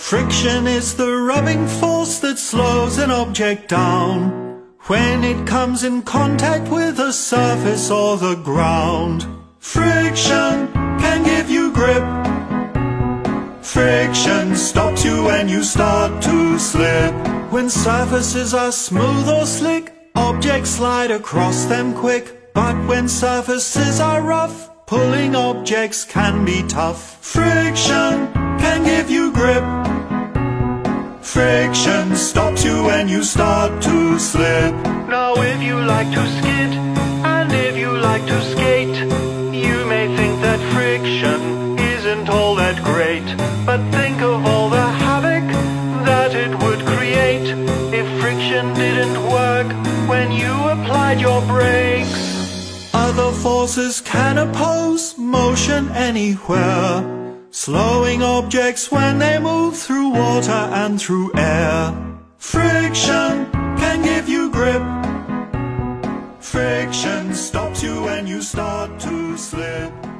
Friction is the rubbing force that slows an object down when it comes in contact with a surface or the ground. Friction can give you grip. Friction stops you when you start to slip. When surfaces are smooth or slick, objects slide across them quick. But when surfaces are rough, pulling objects can be tough. Friction can give you grip. Friction stops you when you start to slip. Now if you like to skid, and if you like to skate, you may think that friction isn't all that great. But think of all the havoc that it would create if friction didn't work when you applied your brakes. Other forces can oppose motion anywhere, slowing objects when they move through water and through air. Friction can give you grip. Friction stops you when you start to slip.